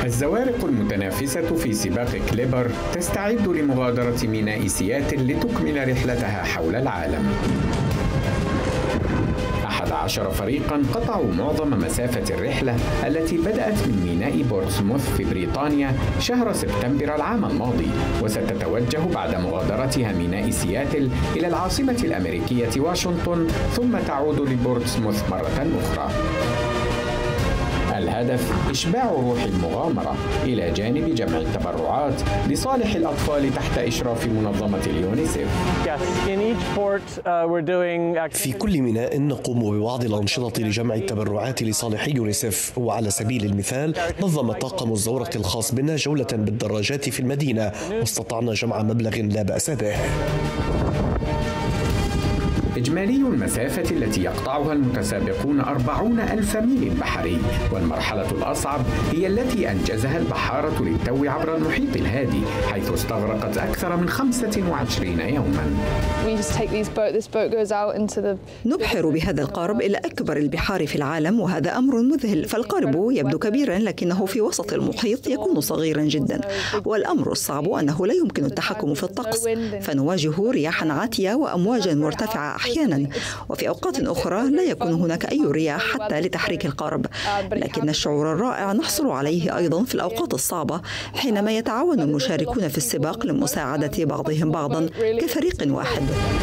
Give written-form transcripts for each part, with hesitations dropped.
الزوارق المتنافسة في سباق كليبر تستعد لمغادرة ميناء سياتل لتكمل رحلتها حول العالم. 11 فريقاً قطعوا معظم مسافة الرحلة التي بدأت من ميناء بورتسموث في بريطانيا شهر سبتمبر العام الماضي، وستتوجه بعد مغادرتها ميناء سياتل إلى العاصمة الأمريكية واشنطن، ثم تعود لبورتسموث مرة أخرى. الهدف إشباع روح المغامرة إلى جانب جمع التبرعات لصالح الأطفال تحت إشراف منظمة اليونيسيف. في كل ميناء نقوم ببعض الأنشطة لجمع التبرعات لصالح يونيسيف، وعلى سبيل المثال نظم طاقم الزورق الخاص بنا جولة بالدراجات في المدينة، واستطعنا جمع مبلغ لا بأس به. إجمالي المسافة التي يقطعها المتسابقون 40,000 ميل بحري، والمرحلة الأصعب هي التي أنجزها البحارة للتو عبر المحيط الهادي، حيث استغرقت أكثر من 25 يوماً. نبحر بهذا القارب إلى أكبر البحار في العالم، وهذا أمر مذهل، فالقارب يبدو كبيراً لكنه في وسط المحيط يكون صغيراً جداً، والأمر الصعب أنه لا يمكن التحكم في الطقس، فنواجه رياحاً عاتية وأمواجاً مرتفعة أحياناً، وفي أوقات أخرى لا يكون هناك أي رياح حتى لتحريك القارب، لكن الشعور الرائع نحصل عليه أيضاً في الأوقات الصعبة حينما يتعاون المشاركون في السباق لمساعدة بعضهم بعضاً كفريق واحد.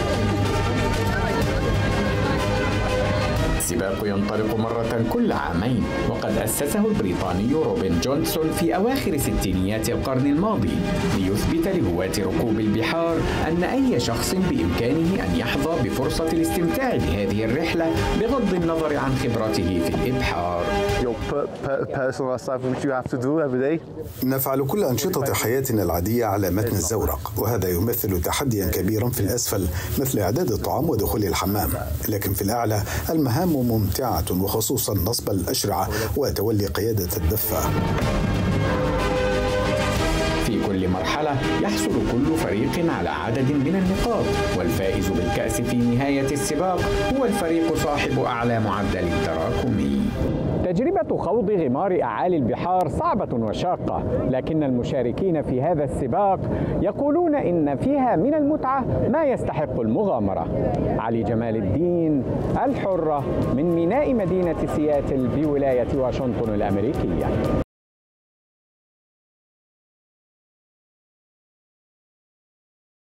السباق ينطلق مرة كل عامين، وقد أسسه البريطاني روبن جونسون في أواخر ستينيات القرن الماضي ليثبت لهواة ركوب البحار أن أي شخص بإمكانه أن يحظى بفرصة الاستمتاع بهذه الرحلة بغض النظر عن خبرته في الإبحار. نفعل كل أنشطة حياتنا العادية على متن الزورق، وهذا يمثل تحديا كبيرا في الأسفل مثل إعداد الطعام ودخول الحمام، لكن في الأعلى المهام ممتعة، وخصوصا نصب الأشرعة وتولي قيادة الدفة. في كل مرحلة يحصل كل فريق على عدد من النقاط، والفائز بالكأس في نهاية السباق هو الفريق صاحب أعلى معدل التراكمي. تجربة خوض غمار أعالي البحار صعبة وشاقة، لكن المشاركين في هذا السباق يقولون إن فيها من المتعة ما يستحق المغامرة. علي جمال الدين، الحرة، من ميناء مدينة سياتل بولاية واشنطن الأمريكية.